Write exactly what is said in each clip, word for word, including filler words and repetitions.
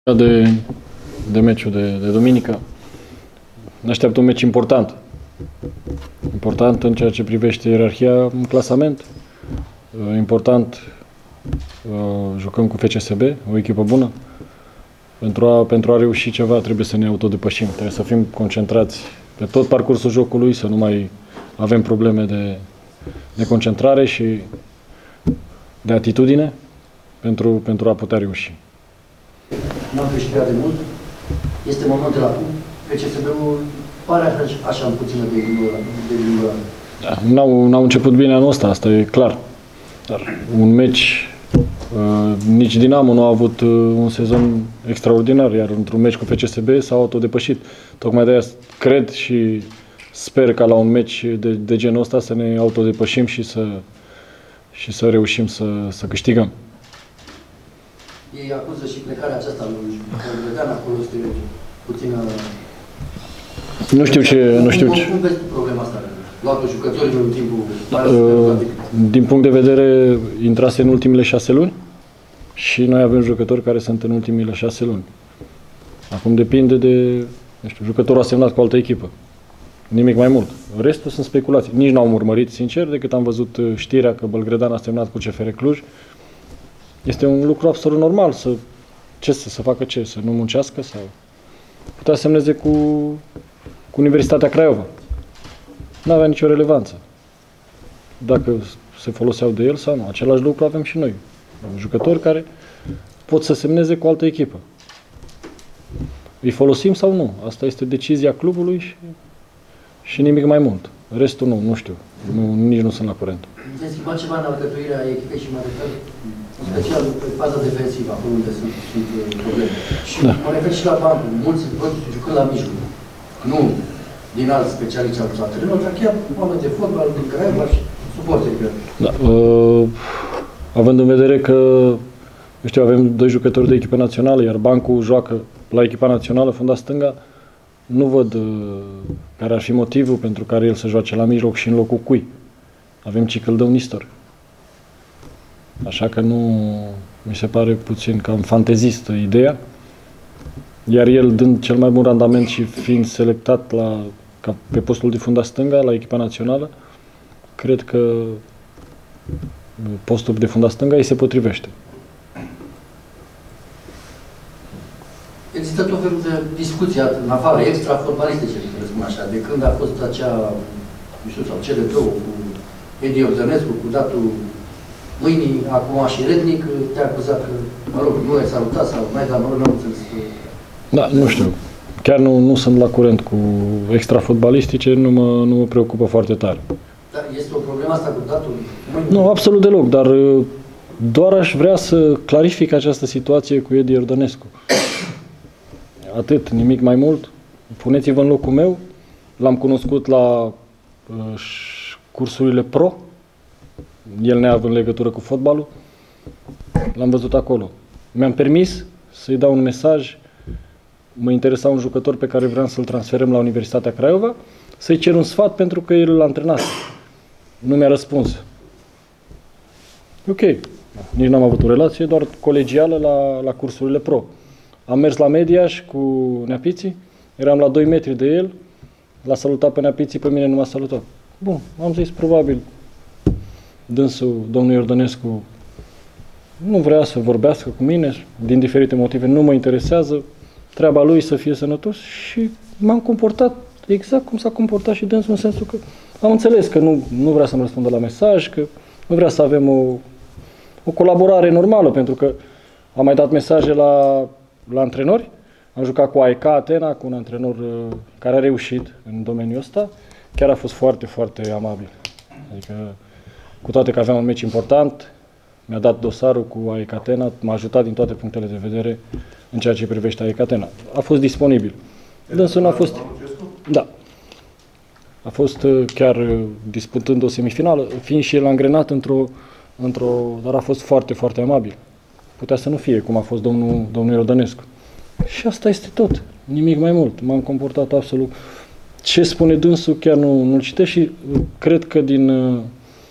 De, de meciul de, de duminică, ne așteaptă un meci important. Important în ceea ce privește ierarhia în clasament. Important, jucăm cu F C S B, o echipă bună. Pentru a, pentru a reuși ceva trebuie să ne autodepășim, trebuie să fim concentrați pe tot parcursul jocului, să nu mai avem probleme de, de concentrare și de atitudine pentru, pentru a putea reuși. N-am câștigat de mult, este momentul acum, F C S B-ul pare așa, așa în puțină de gândură. Da, n-au, n-au început bine anul ăsta, asta e clar. Dar un meci, uh, nici Dinamo nu a avut uh, un sezon extraordinar, iar într-un meci cu F C S B s-au autodepășit. Tocmai de aia cred și sper ca la un meci de, de genul ăsta să ne autodepășim și să, și să reușim să, să câștigăm. Ei acuză și plecarea aceasta lui Bălgădean, acolo este puțină... Nu știu ce... Nu știu cum, ce. cum vezi problema asta? Luatul jucătorilor în timpul... Uh, din punct de vedere, intrase în ultimele șase luni și noi avem jucători care sunt în ultimele șase luni. Acum depinde de... Nu știu, jucătorul a semnat cu o altă echipă. Nimic mai mult. Restul sunt speculații. Nici n-am urmărit, sincer, decât am văzut știrea că Bălgădean a semnat cu C F R Cluj. Este un lucru absolut normal să, ce, să, să facă ce, să nu muncească sau putea să semneze cu, cu Universitatea Craiova. Nu avea nicio relevanță. Dacă se foloseau de el sau nu. Același lucru avem și noi. Jucători care pot să semneze cu altă echipă. Îi folosim sau nu? Asta este decizia clubului și, și nimic mai mult. Restul nu, nu știu. Nu, nici nu sunt la curent. Se schimba ceva în alcătuirea echipei și mă refer în special pe faza defensivă, acolo unde sunt, sunt probleme. Și da. Mă refer și la bancă. Mulți văd jucând la mijloc. Nu din alți specialiști al antrenori, dar chiar oameni de fotbal, din Craiova și suporteri. Da. Uh, având în vedere că, eu știu, avem doi jucători de echipă națională, iar bancul joacă la echipa națională, funda stânga, nu văd uh, care ar fi motivul pentru care el să joace la mijloc și în locul cui. Avem Cicăldău Nistor. Așa că nu mi se pare puțin cam fantezistă ideea. Iar el, dând cel mai bun randament și fiind selectat la, ca pe postul de funda stânga la echipa națională, cred că postul de funda stânga îi se potrivește. Există tot felul de discuții în afară, extra-fotbalistice, să spun așa, de când a fost acea, nu știu, sau cele două, cu Edi Iordănescu, cu datul mâinii, acum și Rednic, te-a acuzat că, mă rog, nu ai salutat sau mai, dar mă rog, nu înțeles. Da, nu știu. Chiar nu, nu sunt la curent cu extra-fotbalistice, nu mă, nu mă preocupă foarte tare. Dar este o problemă asta cu datul mâinii? Nu, absolut deloc, dar doar aș vrea să clarific această situație cu Edi Iordănescu. Atât, nimic mai mult. Puneți-vă în locul meu. L-am cunoscut la uh, cursurile pro, el neavând legătură cu fotbalul. L-am văzut acolo. Mi-am permis să-i dau un mesaj. Mă interesa un jucător pe care vreau să-l transferăm la Universitatea Craiova, să-i cer un sfat pentru că el îl antrenase. Nu mi-a răspuns. Ok. Nici n-am avut o relație, doar colegială la, la cursurile pro. Am mers la Mediaș cu Neapiții, eram la doi metri de el, l-a salutat pe Neapiții, pe mine nu m-a salutat. Bun, am zis, probabil, dânsul, domnul Iordănescu, nu vrea să vorbească cu mine, din diferite motive, nu mă interesează, treaba lui să fie sănătos și m-am comportat exact cum s-a comportat și dânsul, în sensul că am înțeles că nu, nu vrea să-mi răspundă la mesaj, că nu vrea să avem o, o colaborare normală, pentru că am mai dat mesaje la la antrenori. Am jucat cu A E K Atena, cu un antrenor uh, care a reușit în domeniul ăsta. Chiar a fost foarte, foarte amabil. Adică, cu toate că aveam un meci important, mi-a dat dosarul cu A E K Atena, m-a ajutat din toate punctele de vedere în ceea ce privește A E K Atena. A fost disponibil. Dânsul n-a fost... Da. A fost uh, chiar uh, disputând o semifinală, fiind și el angrenat într-o... într-o... dar a fost foarte, foarte amabil. Putea să nu fie, cum a fost domnul, domnul Iordănescu. Și asta este tot. Nimic mai mult. M-am comportat absolut. Ce spune dânsul chiar nu, nu-l citesc și cred că din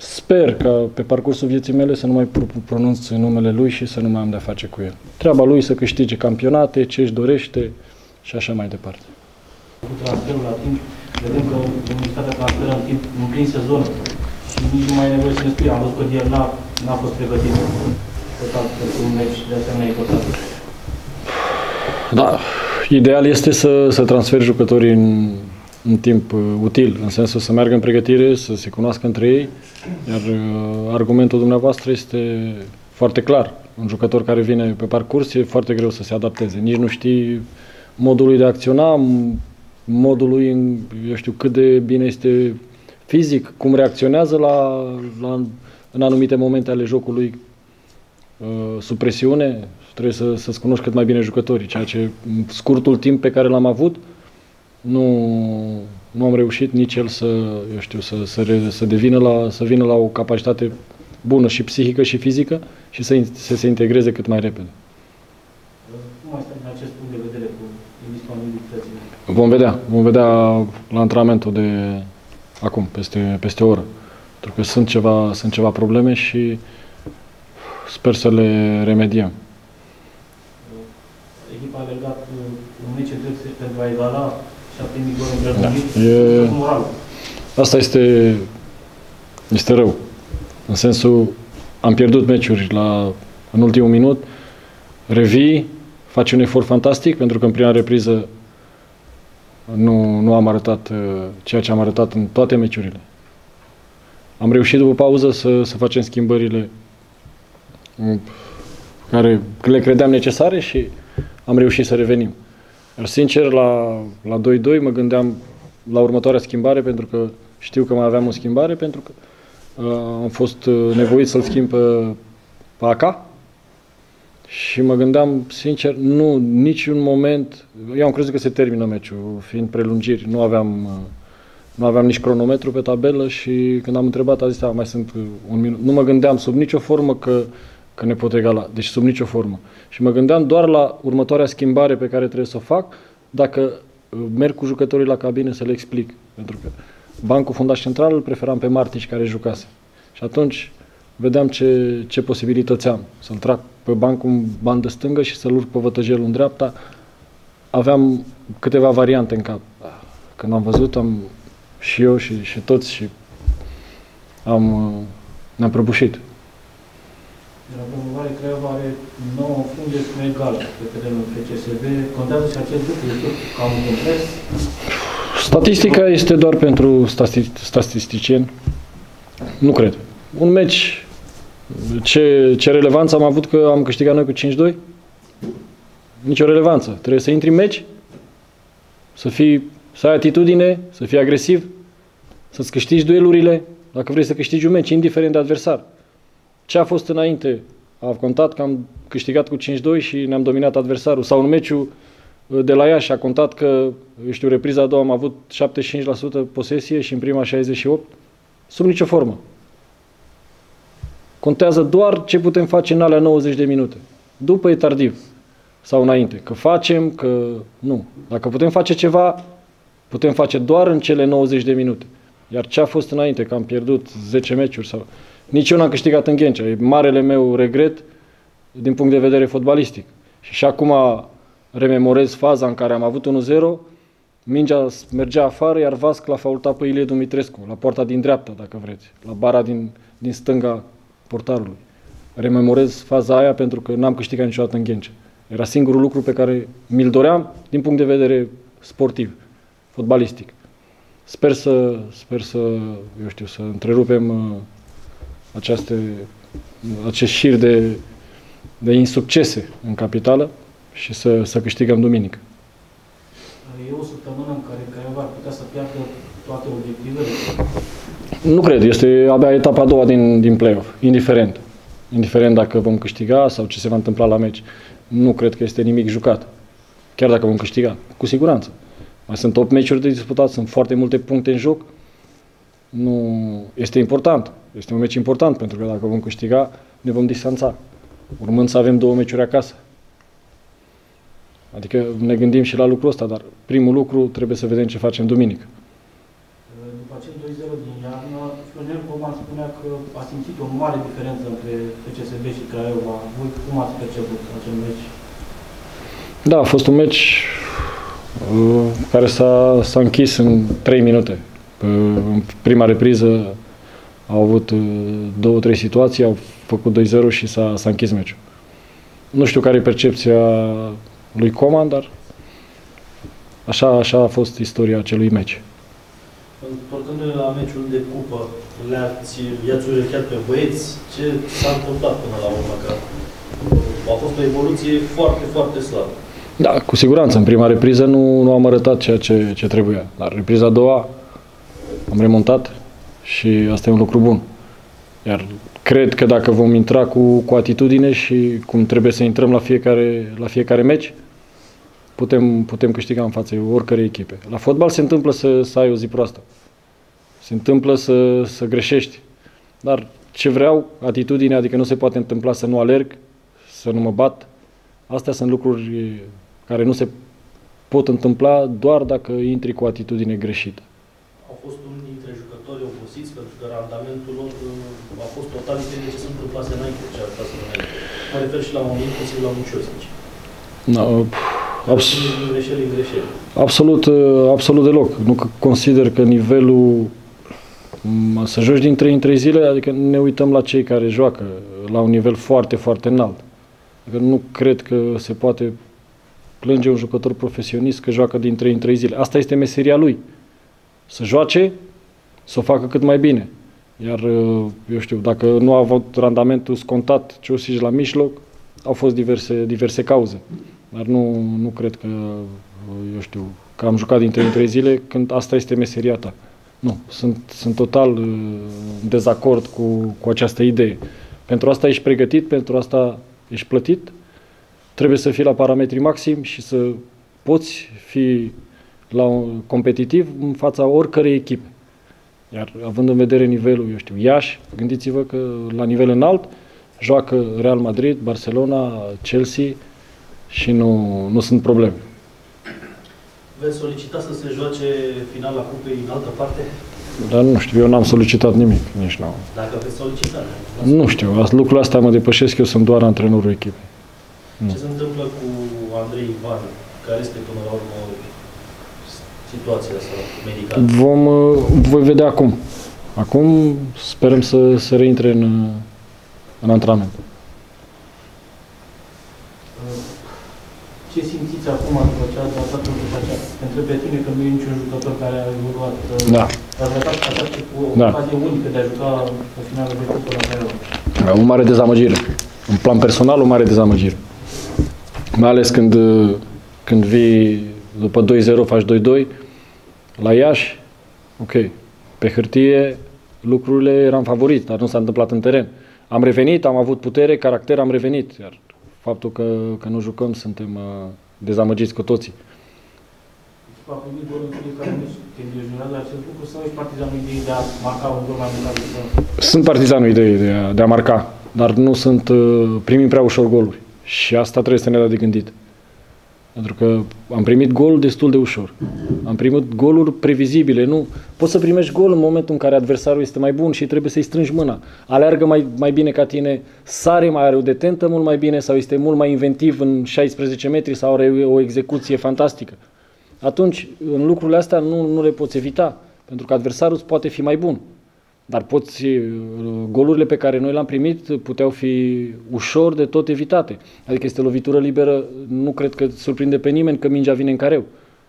Sper ca pe parcursul vieții mele să nu mai pronunț numele lui și să nu mai am de-a face cu el. Treaba lui să câștige campionate, ce își dorește și așa mai departe. Cu transferul la timp, vedem că Universitatea transferă în timp în plin sezon și nici nu mai e nevoie să ne spui. Am văzut că el n-a fost pregătit total pentru un meci de asemenea important. Da, ideal este să, să transferi jucătorii în, în timp uh, util, în sensul să meargă în pregătire, să se cunoască între ei, iar uh, argumentul dumneavoastră este foarte clar. Un jucător care vine pe parcurs e foarte greu să se adapteze. Nici nu știi modul lui de a acționa, modul lui, eu știu, cât de bine este fizic, cum reacționează la, la, în anumite momente ale jocului uh, sub presiune. Trebuie să, să-ți cunoști cât mai bine jucătorii, ceea ce în scurtul timp pe care l-am avut nu, nu am reușit nici el să, eu știu, să, să, re, să devină la, să vină la o capacitate bună și psihică și fizică și să, să se integreze cât mai repede. Cum mai stai din acest punct de vedere cu indisponibilitățile? Vom vedea. Vom vedea la antrenamentul de acum, peste, peste o oră. Pentru că sunt ceva, sunt ceva probleme și sper să le remediem. Echipa a alergat un meci întreg pentru a egala și a primit gol în da. E... moral. Asta este, este rău. În sensul, am pierdut meciuri la, în ultimul minut, revii, faci un efort fantastic, pentru că în prima repriză nu, nu am arătat uh, ceea ce am arătat în toate meciurile. Am reușit după pauză să, să facem schimbările uh, care le credeam necesare și am reușit să revenim. Dar sincer, la, la doi doi mă gândeam la următoarea schimbare, pentru că știu că mai aveam o schimbare, pentru că uh, am fost uh, nevoit să-l schimb pe, pe Aca. Și mă gândeam, sincer, nu, niciun moment, eu am crezut că se termină meciul, fiind prelungiri, nu aveam, nu aveam nici cronometru pe tabelă și când am întrebat a zis, mai sunt un minut. Nu mă gândeam sub nicio formă că, că ne pot egala, deci sub nicio formă. Și mă gândeam doar la următoarea schimbare pe care trebuie să o fac, dacă merg cu jucătorii la cabine să le explic. Pentru că bancul fundaș central îl preferam pe Martici care jucase. Și atunci vedeam ce, ce posibilități am. Să-l trag pe banc în bandă stângă și să-l urc pe vătăjelul în dreapta. Aveam câteva variante în cap. Când am văzut, am și eu și, și toți și am, ne-am prăbușit. La promovare, Craiova are nouă funde egal pe terenul F C S B. Contează și acest lucru? Este ca un complex? Statistica este doar pentru statisticieni? Nu cred. Un meci, ce, ce relevanță am avut că am câștigat noi cu cinci doi? Nicio relevanță. Trebuie să intri în meci, să, fii, să ai atitudine, să fii agresiv, să-ți câștigi duelurile, dacă vrei să câștigi un meci, indiferent de adversar. Ce a fost înainte? A contat că am câștigat cu cinci doi și ne-am dominat adversarul. Sau în meciul de la Iași a contat că, eu știu, repriza a doua am avut șaptezeci și cinci la sută posesie și în prima șaizeci și opt la sută. Sub nicio formă. Contează doar ce putem face în alea nouăzeci de minute. După e tardiv. Sau înainte. Că facem, că nu. Dacă putem face ceva, putem face doar în cele nouăzeci de minute. Iar ce a fost înainte, că am pierdut zece meciuri sau... Nici eu n-am câștigat în Ghencea. E marele meu regret din punct de vedere fotbalistic. Și și acum rememorez faza în care am avut unu zero, mingea mergea afară, iar Vasc l-a faultat pe Ilie Dumitrescu, la poarta din dreapta, dacă vreți, la bara din, din stânga portarului. Rememorez faza aia pentru că n-am câștigat niciodată în Ghencea. Era singurul lucru pe care mi-l doream din punct de vedere sportiv, fotbalistic. Sper să, sper să, eu știu, să întrerupem uh, aceste, acest șir de, de insuccese în capitală și să, să câștigăm duminică. E o săptămână în care Craiova ar putea să piardă toate obiectivele? Nu cred. Este abia etapa a doua din, din play-off. Indiferent. Indiferent dacă vom câștiga sau ce se va întâmpla la meci. Nu cred că este nimic jucat. Chiar dacă vom câștiga. Cu siguranță. Mai sunt opt meciuri de disputat, sunt foarte multe puncte în joc. Nu... Este important. Este un meci important, pentru că dacă vom câștiga, ne vom distanța. Urmând să avem două meciuri acasă. Adică ne gândim și la lucrul ăsta, dar primul lucru trebuie să vedem ce facem duminică. După acel doi zero din iarnă, Florin Coman spunea că că a simțit o mare diferență între F C S B și Craiova. Voi cum ați perceput acel meci? Da, a fost un meci uh, care s-a închis în trei minute. Uh, în prima repriză au avut uh, două, trei situații, au făcut doi zero și s-a închis meciul. Nu știu care e percepția lui Coman, dar așa, așa a fost istoria acelui meci. Întorcându-ne la meciul de cupă, le-ați, i-ați urecheat pe băieți, ce s-a întâmplat până la urmă? Că a fost o evoluție foarte, foarte slabă. Da, cu siguranță. În prima repriză nu, nu am arătat ceea ce, ce trebuia. Dar repriza a doua am remontat și asta e un lucru bun. Iar cred că dacă vom intra cu, cu atitudine și cum trebuie să intrăm la fiecare, la fiecare meci, putem, putem câștiga în fața oricărei echipe. La fotbal se întâmplă să, să ai o zi proastă. Se întâmplă să, să greșești. Dar ce vreau, atitudine, adică nu se poate întâmpla să nu alerg, să nu mă bat. Astea sunt lucruri care nu se pot întâmpla doar dacă intri cu o atitudine greșită. Au fost unii dintre jucători obosiți pentru că randamentul lor a fost total diferit de ce se întâmplase înainte, ce ar să înainte. Mă refer și la unii, inclusiv la Muciosici. No, abs greșeli, greșeli. Absolut, absolut deloc. Nu consider că nivelul să joci din trei în trei zile, adică ne uităm la cei care joacă la un nivel foarte, foarte înalt. Adică nu cred că se poate plânge un jucător profesionist că joacă din trei în trei zile. Asta este meseria lui. Să joace, să o facă cât mai bine. Iar, eu știu, dacă nu a avut randamentul scontat Ciosici la mijloc, au fost diverse, diverse cauze. Dar nu, nu cred că, eu știu, că am jucat din trei în trei zile când asta este meseria ta. Nu, sunt, sunt total în dezacord cu, cu această idee. Pentru asta ești pregătit, pentru asta ești plătit, trebuie să fii la parametri maxim și să poți fi la un competitiv în fața oricărei echipe. Iar având în vedere nivelul, eu știu, Iași, gândiți-vă că la nivel înalt joacă Real Madrid, Barcelona, Chelsea și nu, nu sunt probleme. Veți solicita să se joace finala cupei în altă parte? Dar nu știu, eu n-am solicitat nimic, nici n-am. Dacă veți solicita? Nu știu, lucrul astea mă depășesc, eu sunt doar antrenorul echipei. Ce se întâmplă cu Andrei Ivan? Care este până la urmă situația asta medicală? Vom, voi vedea acum. Acum sperăm să, să reintre în, în antrenament. Ce simțiți acum după ce ați datat totuși așa? Pentru pe tine că nu e niciun jucător care a evoluat. Da. Ați datat această da. ocazie unică de a juca o finală de cupă la Craiova. O mare dezamăgire. În plan personal, o mare dezamăgire. Mai ales când, când vii după doi zero, faci doi doi la Iași, ok. Pe hârtie lucrurile eram favorit, dar nu s-a întâmplat în teren. Am revenit, am avut putere, caracter, am revenit. Iar faptul că, că nu jucăm, suntem uh, dezamăgiți cu toții. A primit gol în fiecare meci, te îngrijorează acest lucru sau ești partizanul ideii de a marca un gol mai mult? Sunt partizanul ideii de a, de a marca, dar nu sunt, uh, primim prea ușor goluri. Și asta trebuie să ne dea de gândit. Pentru că am primit gol destul de ușor. Am primit goluri previzibile. Nu poți să primești gol în momentul în care adversarul este mai bun și trebuie să-i strângi mâna. Aleargă mai, mai bine ca tine, sare, mai are o detentă mult mai bine sau este mult mai inventiv în șaisprezece metri sau are o execuție fantastică. Atunci, în lucrurile astea nu, nu le poți evita, pentru că adversarul îți poate fi mai bun. Dar poți, golurile pe care noi le-am primit puteau fi ușor de tot evitate. Adică este lovitură liberă, nu cred că surprinde pe nimeni că mingea vine în careu.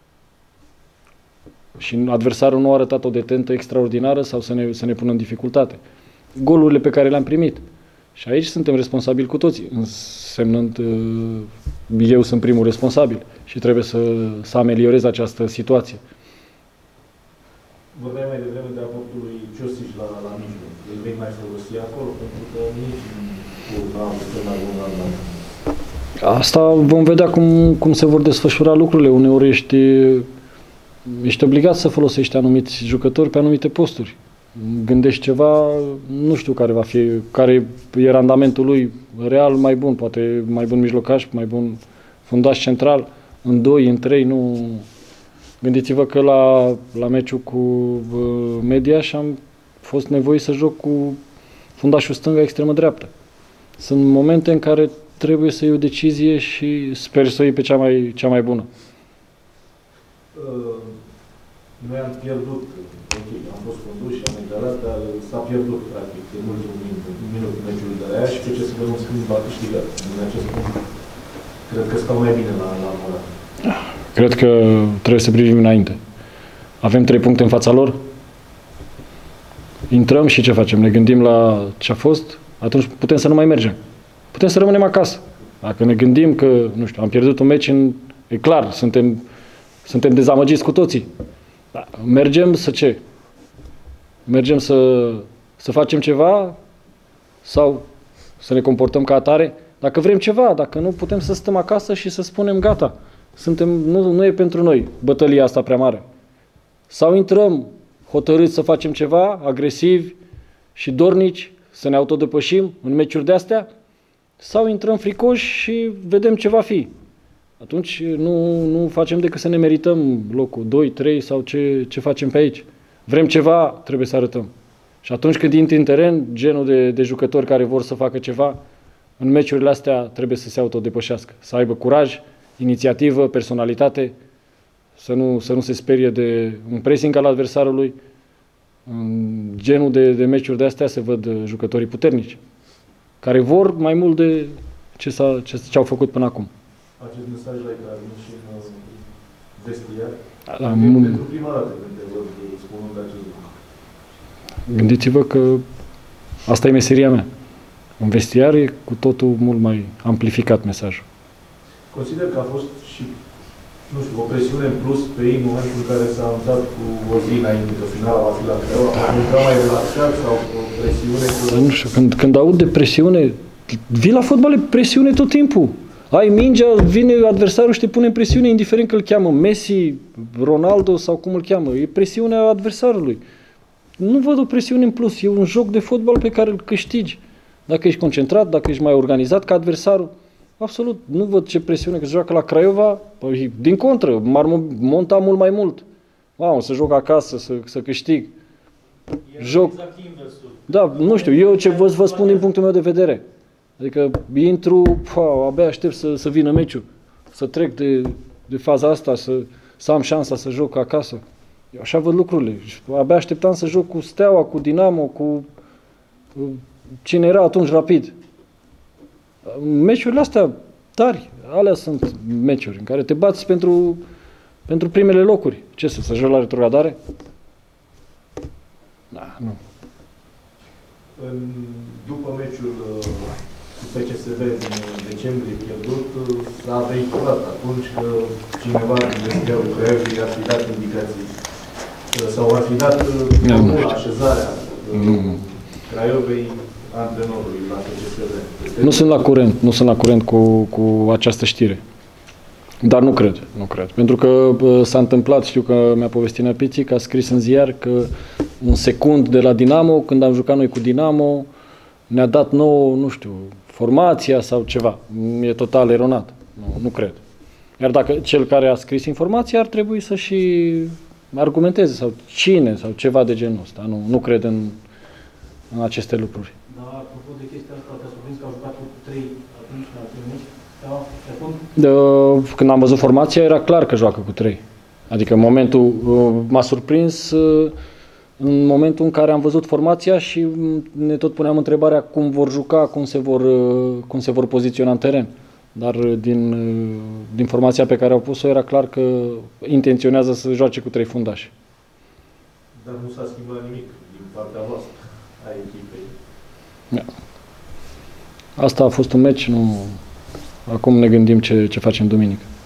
Și adversarul nu a arătat o detentă extraordinară sau să ne, să ne pună în dificultate. Golurile pe care le-am primit. Și aici suntem responsabili cu toții, însemnând eu sunt primul responsabil și trebuie să, să ameliorez această situație. Vorbeai mai devreme de aportul lui Ciosici la, la mijloc. Îl vei mai folosi acolo, pentru că nici cu avut cel mai bun randament. Asta vom vedea cum, cum se vor desfășura lucrurile. Uneori ești, ești obligat să folosești anumiți jucători pe anumite posturi. Gândești ceva, nu știu care va fi, care e randamentul lui real mai bun, poate mai bun mijlocaș, mai bun fundaș central, în doi, în trei, nu... Gândiți-vă că la, la meciul cu uh, Mediaș am fost nevoit să joc cu fundașul stânga, extremă dreaptă. Sunt momente în care trebuie să iei o decizie și sper să o iei pe cea mai, cea mai bună. Uh, noi am pierdut, ok, am fost conduși, am egalat, dar s-a pierdut, practic, în ultimul minut, minut meciul de la ea și pe ce să vedem un schimb a câștigat. Din acest punct, cred că stau mai bine la, la Morat. Cred că trebuie să privim înainte. Avem trei puncte în fața lor. Intrăm și ce facem? Ne gândim la ce a fost, atunci putem să nu mai mergem. Putem să rămânem acasă. Dacă ne gândim că, nu știu, am pierdut un meci, în, e clar, suntem, suntem dezamăgiți cu toții. Da, mergem să ce? Mergem să, să facem ceva sau să ne comportăm ca atare? Dacă vrem ceva, dacă nu, putem să stăm acasă și să spunem gata. Suntem, nu, nu e pentru noi bătălia asta prea mare. Sau intrăm hotărâți să facem ceva, agresivi și dornici, să ne autodepășim în meciuri de-astea, sau intrăm fricoși și vedem ce va fi. Atunci nu, nu facem decât să ne merităm locul doi, trei sau ce, ce facem pe aici. Vrem ceva, trebuie să arătăm. Și atunci când intri în teren, genul de, de jucători care vor să facă ceva, în meciurile astea trebuie să se autodepășească, să aibă curaj, inițiativă, personalitate, să nu, să nu se sperie de un pressing al adversarului. În genul de, de meciuri de astea se văd jucătorii puternici, care vor mai mult de ce, s-a, ce, ce au făcut până acum. Acest mesaj l-ai transmis și în vestiar? Da, pentru prima dată când te văd spunând acest lucru. Gândiți-vă că asta e meseria mea. În vestiar e cu totul mult mai amplificat mesajul. Consider că a fost și, nu știu, o presiune în plus pe ei în momentul în care s-a anunțat cu o zi înainte că finala va fi la Craiova. Am intrat mai relaxat sau o presiune? Cu... Nu știu, când, când aud de presiune, vii la fotbal, e presiune tot timpul. Ai mingea, vine adversarul și te pune în presiune, indiferent că îl cheamă Messi, Ronaldo sau cum îl cheamă. E presiunea adversarului. Nu văd o presiune în plus. E un joc de fotbal pe care îl câștigi. Dacă ești concentrat, dacă ești mai organizat ca adversarul. Absolut. Nu văd ce presiune că se joacă la Craiova. Păi, din contră, m-ar monta mult mai mult. Wow, să joc acasă, să, să câștig. E Joc. exact inversul. Da, nu știu. Eu ce vă, vă spun din punctul meu de vedere. Adică intru, wow, abia aștept să, să vină meciul. Să trec de, de faza asta, să, să am șansa să joc acasă. Eu așa văd lucrurile. Abia așteptam să joc cu Steaua, cu Dinamo, cu cine era atunci Rapid. Meciurile astea tari, alea sunt meciuri în care te bați pentru, pentru primele locuri. Ce să, să joci la retrogradare? Da, nu. În, după meciul cu F C S B din decembrie pierdut, s-a vehiculat atunci că cineva din vestiarul Craiovei ar fi dat indicații sau ar fi dat formula, așezarea Craiovei antrenorului la F C S B. Nu sunt la curent, nu sunt la curent cu, cu această știre. Dar nu cred, nu cred. Pentru că s-a întâmplat, știu că mi-a povestit Neapiții, că a scris în ziar că un secund de la Dinamo, când am jucat noi cu Dinamo, ne-a dat nouă, nu știu, formația sau ceva. E total eronat. Nu, nu cred. Iar dacă cel care a scris informația ar trebui să și argumenteze sau cine sau ceva de genul ăsta. Nu, nu cred în, în aceste lucruri. Da, apropo de chestia asta, te-a surprins că au jucat cu trei atunci la trimis. Da, de, când am văzut formația, era clar că joacă cu trei. Adică în momentul, m-a surprins în momentul în care am văzut formația și ne tot puneam întrebarea cum vor juca, cum se vor, cum se vor poziționa în teren. Dar din, din formația pe care au pus-o era clar că intenționează să joace cu trei fundași. Dar nu s-a schimbat nimic din partea voastră a echipei. Da. Asta a fost un meci, nu... Acum ne gândim ce, ce facem duminică.